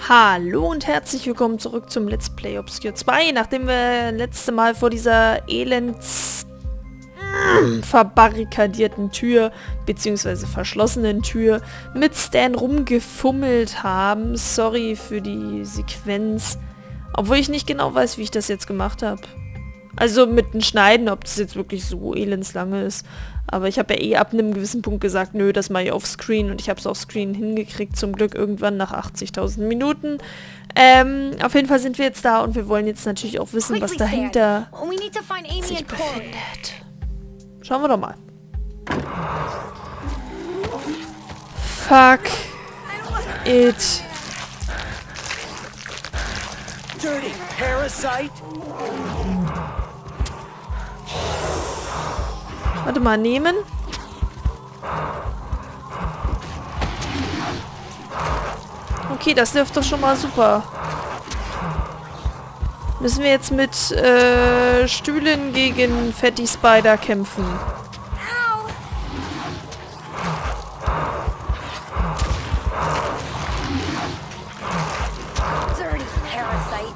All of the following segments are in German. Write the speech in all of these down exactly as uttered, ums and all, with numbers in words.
Hallo und herzlich willkommen zurück zum Let's Play Obscure zwei, nachdem wir letzte Mal vor dieser elends verbarrikadierten Tür beziehungsweise verschlossenen Tür mit Stan rumgefummelt haben. Sorry für die Sequenz, obwohl ich nicht genau weiß, wie ich das jetzt gemacht habe. Also mit dem Schneiden, ob das jetzt wirklich so elendslange ist. Aber ich habe ja eh ab einem gewissen Punkt gesagt, nö, das mache ich offscreen. Und ich habe es offscreen hingekriegt, zum Glück irgendwann nach achtzigtausend Minuten. Ähm, auf jeden Fall sind wir jetzt da und wir wollen jetzt natürlich auch wissen, was dahinter sich befindet. Schauen wir doch mal. Fuck it. Dirty parasite! Warte mal, nehmen. Okay, das läuft doch schon mal super. Müssen wir jetzt mit äh, Stühlen gegen Fatty Spider kämpfen. Dirty parasite.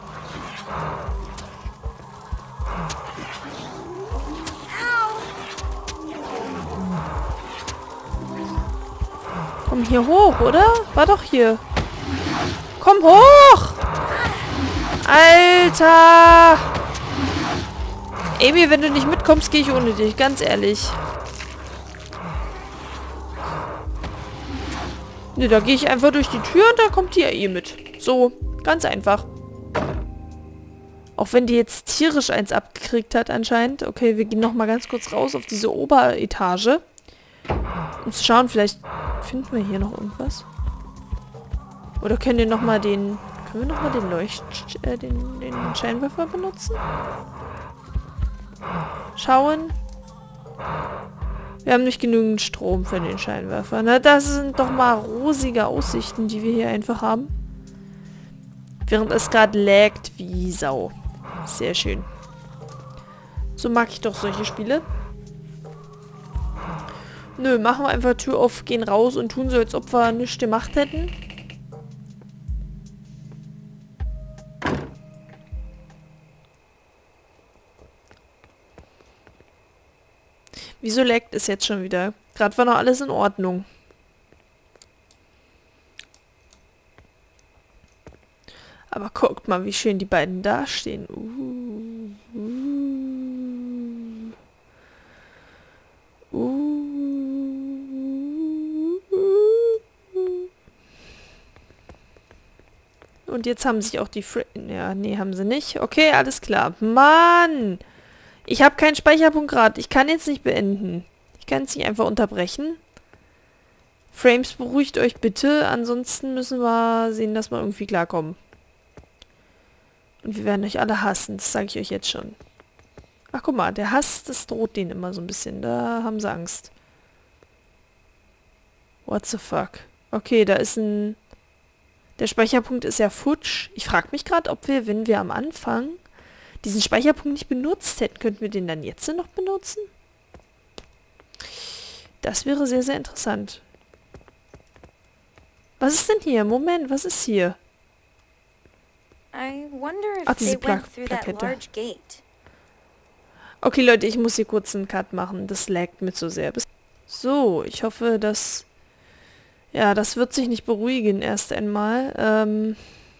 Komm hier hoch, oder? War doch hier. Komm hoch! Alter! Amy, wenn du nicht mitkommst, gehe ich ohne dich. Ganz ehrlich. Ne, da gehe ich einfach durch die Tür und da kommt die ja eh mit. So, ganz einfach. Auch wenn die jetzt tierisch eins abgekriegt hat anscheinend. Okay, wir gehen nochmal ganz kurz raus auf diese Oberetage. Und zu schauen, vielleicht finden wir hier noch irgendwas. Oder können wir nochmal den... Können wir nochmal den Leucht... Äh, den, den Scheinwerfer benutzen? Schauen. Wir haben nicht genügend Strom für den Scheinwerfer. Na, das sind doch mal rosige Aussichten, die wir hier einfach haben. Während es gerade laggt wie Sau. Sehr schön. So mag ich doch solche Spiele. Nö, machen wir einfach Tür auf, gehen raus und tun so, als ob wir nichts gemacht hätten. Wieso laggt es jetzt schon wieder? Gerade war noch alles in Ordnung. Aber guckt mal, wie schön die beiden dastehen. Uh, uh, uh. Und jetzt haben sich auch die Fr... Ja, nee, haben sie nicht. Okay, alles klar. Mann! Ich habe keinen Speicherpunkt gerade. Ich kann jetzt nicht beenden. Ich kann es nicht einfach unterbrechen. Frames, beruhigt euch bitte. Ansonsten müssen wir sehen, dass wir irgendwie klarkommen. Und wir werden euch alle hassen. Das sage ich euch jetzt schon. Ach, guck mal. Der Hass, das droht denen immer so ein bisschen. Da haben sie Angst. What the fuck? Okay, da ist ein... Der Speicherpunkt ist ja futsch. Ich frage mich gerade, ob wir, wenn wir am Anfang diesen Speicherpunkt nicht benutzt hätten, könnten wir den dann jetzt noch benutzen? Das wäre sehr, sehr interessant. Was ist denn hier? Moment, was ist hier? Ach, diese Pla Plakette. Okay, Leute, ich muss hier kurz einen Cut machen. Das laggt mir zu sehr. So, ich hoffe, dass... Ja, das wird sich nicht beruhigen erst einmal. Ähm...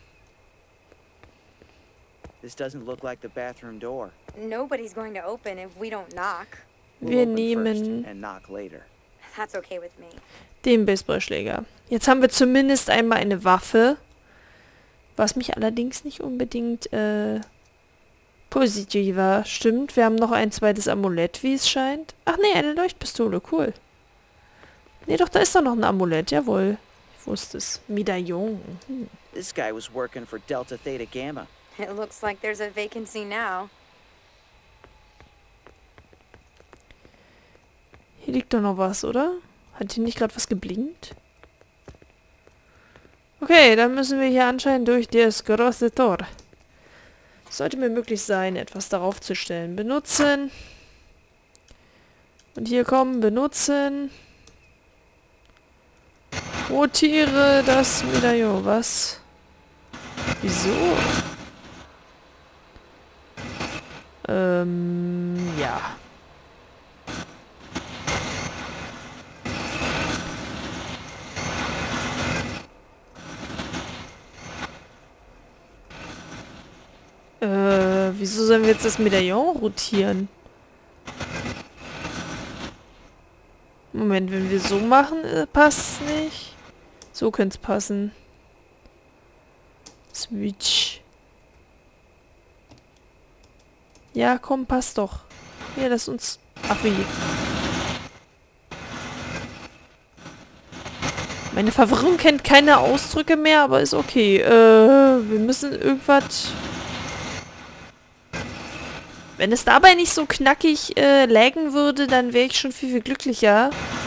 This doesn't look like the bathroom door. Nobody's going to open if we don't knock. Wir nehmen and knock later. That's okay with me. den Baseballschläger. Jetzt haben wir zumindest einmal eine Waffe. Was mich allerdings nicht unbedingt äh, positiv war. Stimmt, wir haben noch ein zweites Amulett, wie es scheint. Ach nee, eine Leuchtpistole, cool. Nee, doch, da ist doch noch ein Amulett, jawohl. Ich wusste es. Medaillon. Hm. This guy was working for Delta Theta Gamma. It looks like there's a vacancy now. Hier liegt doch noch was, oder? Hat hier nicht gerade was geblinkt? Okay, dann müssen wir hier anscheinend durch das große Tor. Sollte mir möglich sein, etwas darauf zu stellen. Benutzen. Und hier kommen, benutzen. Rotiere das Medaillon. Was? Wieso? Ähm, ja. Äh, wieso sollen wir jetzt das Medaillon rotieren? Moment, wenn wir so machen, äh, passt nicht. So könnte es passen. Switch. Ja, komm, passt doch. Ja, lass uns... Ach wie. Meine Verwirrung kennt keine Ausdrücke mehr, aber ist okay. Äh, wir müssen irgendwas... Wenn es dabei nicht so knackig äh, laggen würde, dann wäre ich schon viel, viel glücklicher.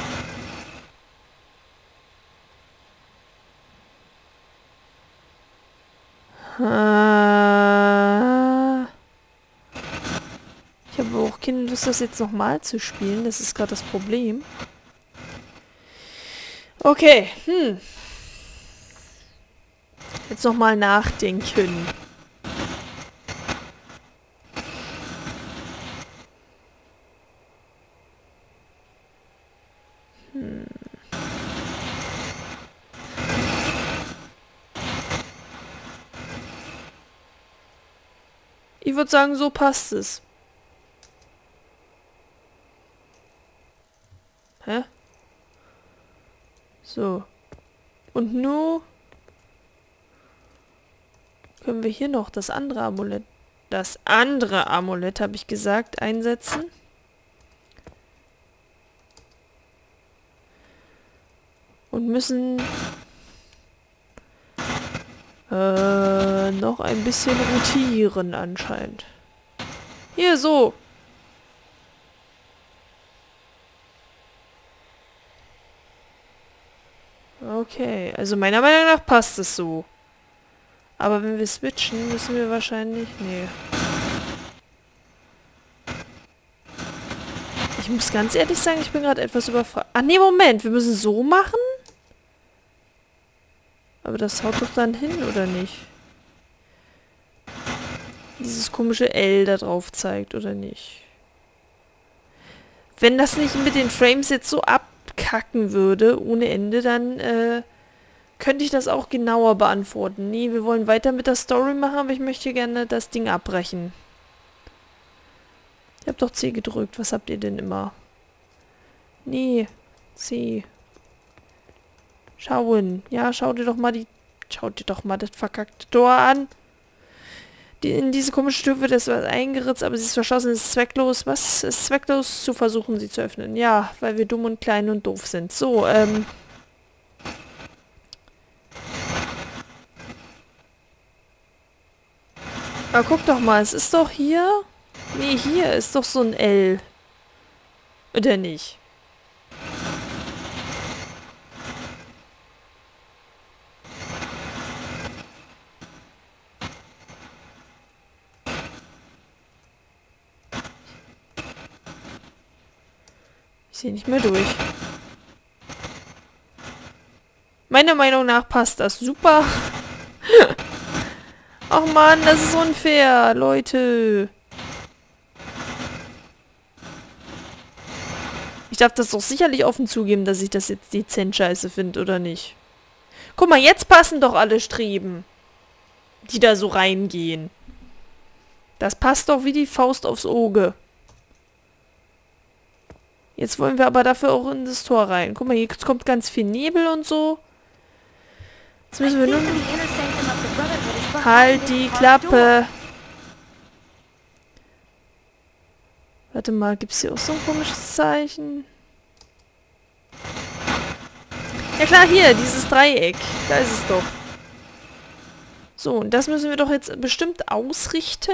Ah. Ich habe auch keine Lust, das jetzt nochmal zu spielen. Das ist gerade das Problem. Okay, hm. Jetzt nochmal nachdenken. Hm. Ich würde sagen, so passt es. Hä? So. Und nun können wir hier noch das andere Amulett, das andere Amulett, habe ich gesagt, einsetzen. Und müssen äh, noch ein bisschen rotieren anscheinend. Hier, so. Okay, also meiner Meinung nach passt es so. Aber wenn wir switchen, müssen wir wahrscheinlich... Nee. Ich muss ganz ehrlich sagen, ich bin gerade etwas überfragt. Ah, nee, Moment, wir müssen so machen? Aber das haut doch dann hin, oder nicht? Dieses komische L da drauf zeigt, oder nicht? Wenn das nicht mit den Frames jetzt so abkacken würde, ohne Ende, dann äh, könnte ich das auch genauer beantworten. Nee, wir wollen weiter mit der Story machen, aber ich möchte gerne das Ding abbrechen. Ich hab doch C gedrückt. Was habt ihr denn immer? Nee, C. Schauen. Ja, schau dir doch mal die... Schau dir doch mal das verkackte Tor an. Die, in diese komische Tür wird es eingeritzt, aber sie ist verschlossen. Es ist zwecklos. Was? Es ist zwecklos zu versuchen, sie zu öffnen. Ja, weil wir dumm und klein und doof sind. So, ähm... Aber guck doch mal, es ist doch hier... Nee, hier ist doch so ein L. Oder nicht? Ich sehe nicht mehr durch. Meiner Meinung nach passt das super. Ach man, das ist unfair, Leute. Ich darf das doch sicherlich offen zugeben, dass ich das jetzt dezent scheiße finde, oder nicht? Guck mal, jetzt passen doch alle Streben, die da so reingehen. Das passt doch wie die Faust aufs Auge. Jetzt wollen wir aber dafür auch in das Tor rein. Guck mal, jetzt kommt ganz viel Nebel und so. Jetzt müssen wir nur... Halt die Klappe! Warte mal, gibt es hier auch so ein komisches Zeichen? Ja klar, hier, dieses Dreieck. Da ist es doch. So, und das müssen wir doch jetzt bestimmt ausrichten.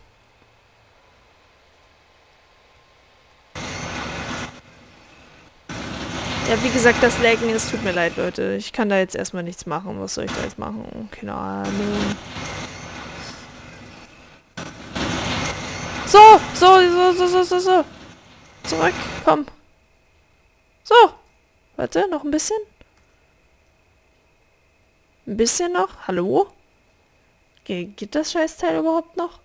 Ja, wie gesagt, das Laggen, es tut mir leid, Leute. Ich kann da jetzt erstmal nichts machen. Was soll ich da jetzt machen? Keine Ahnung. So, so, so, so, so, so, so. Zurück, komm. So. Warte, noch ein bisschen. Ein bisschen noch. Hallo? Ge geht das Scheißteil überhaupt noch?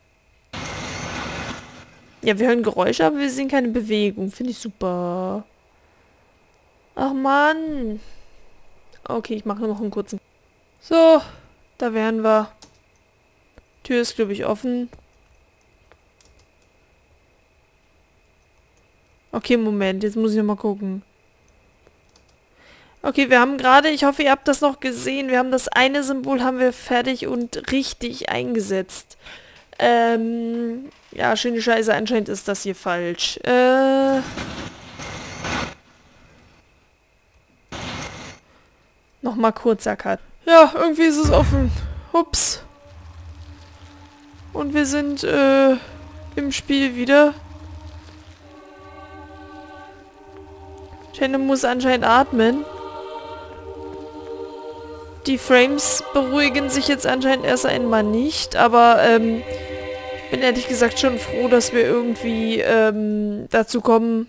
Ja, wir hören Geräusche, aber wir sehen keine Bewegung. Finde ich super. Ach Mann. Okay, ich mache nur noch einen kurzen... So, da wären wir. Tür ist, glaube ich, offen. Okay, Moment, jetzt muss ich noch mal gucken. Okay, wir haben gerade, ich hoffe, ihr habt das noch gesehen, wir haben das eine Symbol haben wir fertig und richtig eingesetzt. Ähm, ja, schöne Scheiße, anscheinend ist das hier falsch. Äh... Nochmal kurzer Cut. Ja, irgendwie ist es offen. Ups. Und wir sind, äh, im Spiel wieder. Shannon muss anscheinend atmen. Die Frames beruhigen sich jetzt anscheinend erst einmal nicht, aber ähm, ich bin ehrlich gesagt schon froh, dass wir irgendwie ähm, dazu kommen.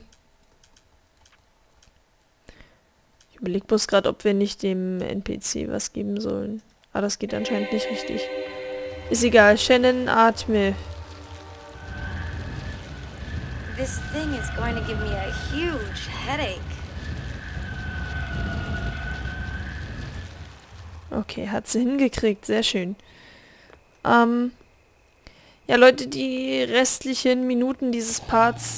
Ich überlege bloß gerade, ob wir nicht dem N P C was geben sollen. Aber das geht anscheinend nicht richtig. Ist egal, Shannon, atme. This thing is going to give me a huge headache. Okay, hat sie hingekriegt. Sehr schön. Ähm, ja, Leute, die restlichen Minuten dieses Parts...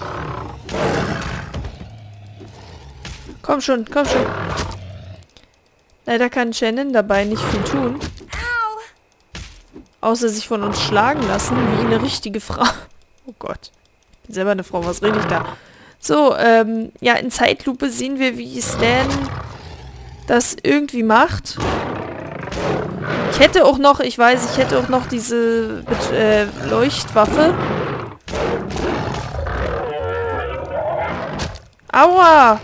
Komm schon, komm schon. Leider kann Shannon dabei nicht viel tun. Außer sich von uns schlagen lassen, wie eine richtige Frau. Oh Gott. Ich bin selber eine Frau, was rede ich da? So, ähm, ja, in Zeitlupe sehen wir, wie Stan das irgendwie macht. Ich hätte auch noch, ich weiß, ich hätte auch noch diese äh, Leuchtwaffe. Aua!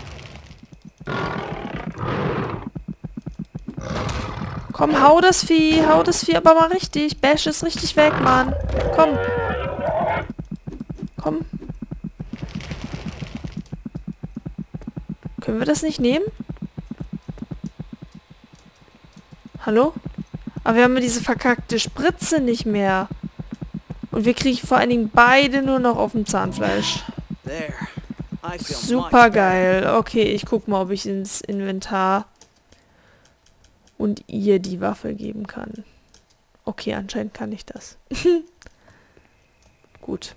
Komm, hau das Vieh, hau das Vieh aber mal richtig. Bash es richtig weg, Mann. Komm. Komm. Können wir das nicht nehmen? Hallo? Aber wir haben ja diese verkackte Spritze nicht mehr. Und wir kriegen vor allen Dingen beide nur noch auf dem Zahnfleisch. Super geil. Okay, ich guck mal, ob ich ins Inventar und ihr die Waffe geben kann. Okay, anscheinend kann ich das. Gut.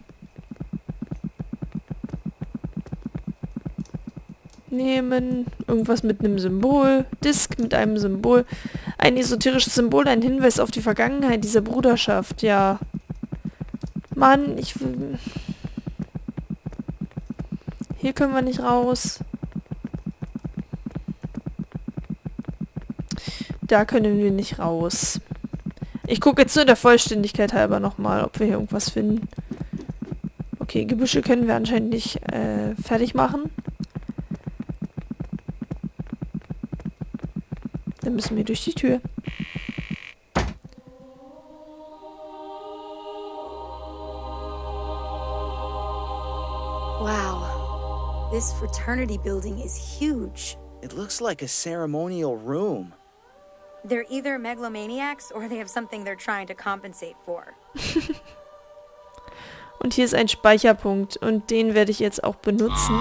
Nehmen. Irgendwas mit einem Symbol. Disk mit einem Symbol. Ein esoterisches Symbol, ein Hinweis auf die Vergangenheit dieser Bruderschaft. Ja. Mann, ich will... Hier können wir nicht raus. Da können wir nicht raus. Ich gucke jetzt nur der Vollständigkeit halber nochmal, ob wir hier irgendwas finden. Okay, Gebüsche können wir anscheinend nicht äh, fertig machen. Dann müssen wir durch die Tür. Wow. This fraternity building is huge. It looks like a ceremonial room. They're either megalomaniacs or they have something they're trying to compensate for. Und hier ist ein Speicherpunkt und den werde ich jetzt auch benutzen.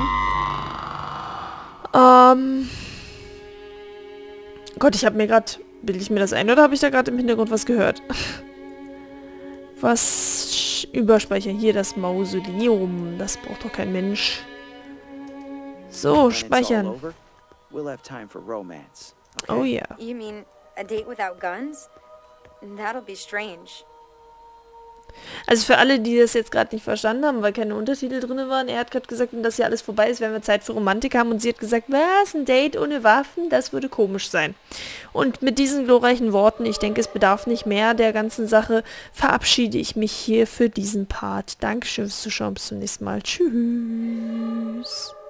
Ähm... Gott, ich habe mir gerade... Bilde ich mir das ein oder habe ich da gerade im Hintergrund was gehört? Was... Überspeicher. Hier das Mausoleum. Das braucht doch kein Mensch. So, speichern. Oh ja. You mean a date without guns? That'll be strange. Also für alle, die das jetzt gerade nicht verstanden haben, weil keine Untertitel drin waren, er hat gerade gesagt, wenn das hier alles vorbei ist, werden wir Zeit für Romantik haben. Und sie hat gesagt, was, ein Date ohne Waffen? Das würde komisch sein. Und mit diesen glorreichen Worten, ich denke, es bedarf nicht mehr der ganzen Sache, verabschiede ich mich hier für diesen Part. Dankeschön fürs Zuschauen, bis zum nächsten Mal. Tschüss.